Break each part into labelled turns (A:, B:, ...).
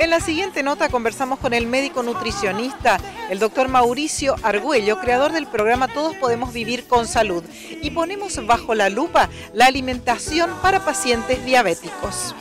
A: En la siguiente nota conversamos con el médico nutricionista, el doctor Mauricio Argüello, creador del programa Todos Podemos Vivir con Salud, y ponemos bajo la lupa la alimentación para pacientes diabéticos.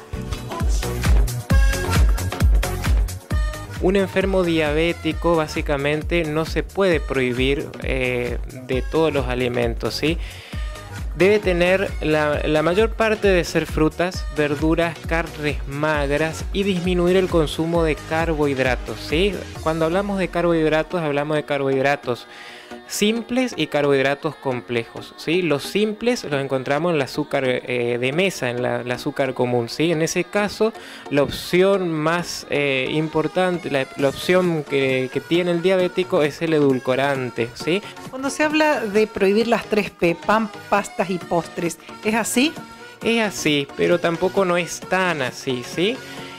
B: Un enfermo diabético básicamente no se puede prohibir de todos los alimentos, ¿sí? Debe tener la mayor parte de ser frutas, verduras, carnes magras y disminuir el consumo de carbohidratos, ¿sí? Cuando hablamos de carbohidratos, hablamos de carbohidratos simples y carbohidratos complejos, ¿sí? Los simples los encontramos en el azúcar de mesa, en el azúcar común, ¿sí? En ese caso, la opción más importante, la opción que tiene el diabético es el edulcorante, ¿sí?
A: Cuando se habla de prohibir las 3P, pan, pastas y postres, ¿es así?
B: Es así, pero tampoco no es tan así, ¿sí?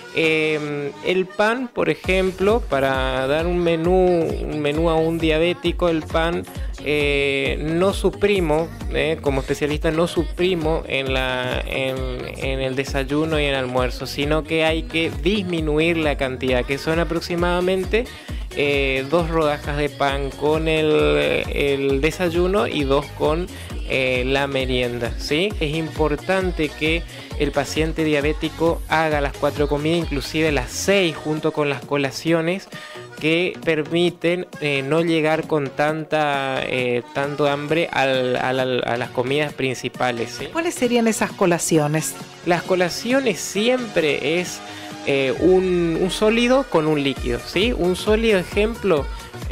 B: El pan, por ejemplo, para dar un menú a un diabético, el pan no suprimo, como especialista no suprimo en el desayuno y en el almuerzo, sino que hay que disminuir la cantidad, que son aproximadamente 2 rodajas de pan con el desayuno y 2 con la merienda, ¿sí? Es importante que el paciente diabético haga las 4 comidas, inclusive las 6 junto con las colaciones, que permiten no llegar con tanto hambre a las comidas principales, ¿sí?
A: ¿Cuáles serían esas colaciones?
B: Las colaciones siempre es un sólido con un líquido, ¿sí? Un sólido ejemplo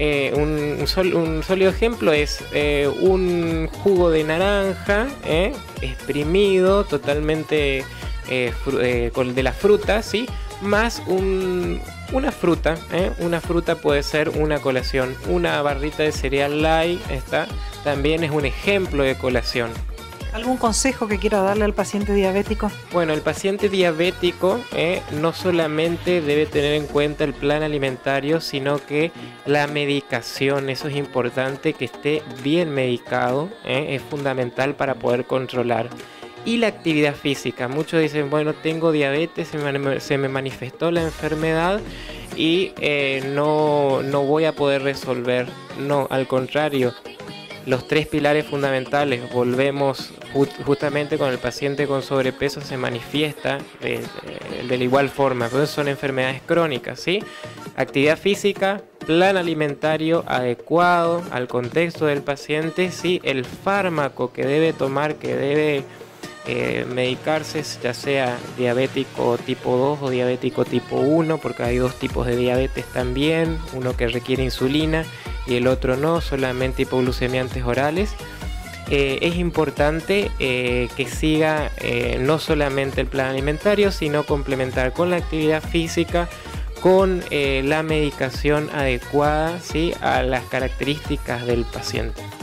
B: un sólido ejemplo es un jugo de naranja exprimido totalmente de la fruta, ¿sí? Más una fruta, una fruta puede ser una colación. Una barrita de cereal light también es un ejemplo de colación.
A: ¿Algún consejo que quiera darle al paciente diabético?
B: Bueno, el paciente diabético no solamente debe tener en cuenta el plan alimentario, sino que la medicación, eso es importante, que esté bien medicado, es fundamental para poder controlar. Y la actividad física, muchos dicen, bueno, tengo diabetes, se me manifestó la enfermedad y no voy a poder resolver. No, al contrario. Los 3 pilares fundamentales, volvemos justamente con el paciente con sobrepeso, se manifiesta de la igual forma, entonces son enfermedades crónicas, ¿sí? Actividad física, plan alimentario adecuado al contexto del paciente, ¿sí? El fármaco que debe tomar, que debe medicarse, ya sea diabético tipo 2 o diabético tipo 1, porque hay 2 tipos de diabetes también, uno que requiere insulina y el otro no, solamente hipoglucemiantes orales. Es importante que siga no solamente el plan alimentario, sino complementar con la actividad física, con la medicación adecuada, ¿sí? A las características del paciente.